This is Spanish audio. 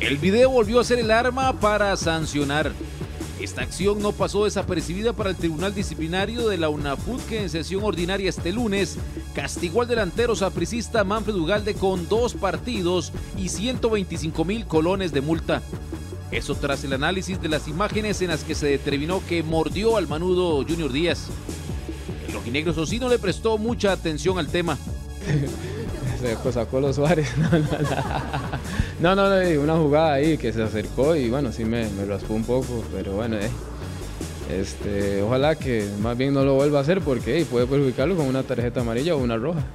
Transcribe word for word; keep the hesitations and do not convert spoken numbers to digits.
El video volvió a ser el arma para sancionar. Esta acción no pasó desapercibida para el Tribunal Disciplinario de la UNAFUT, que en sesión ordinaria este lunes castigó al delantero sapricista Manfred Ugalde con dos partidos y ciento veinticinco mil colones de multa. Eso tras el análisis de las imágenes en las que se determinó que mordió al manudo Junior Díaz. El rojinegro Socino le prestó mucha atención al tema. Se sacó los Suárez. No, no, no, una jugada ahí que se acercó y bueno, sí me, me raspó un poco, pero bueno, eh, este, ojalá que más bien no lo vuelva a hacer porque eh, puede perjudicarlo con una tarjeta amarilla o una roja.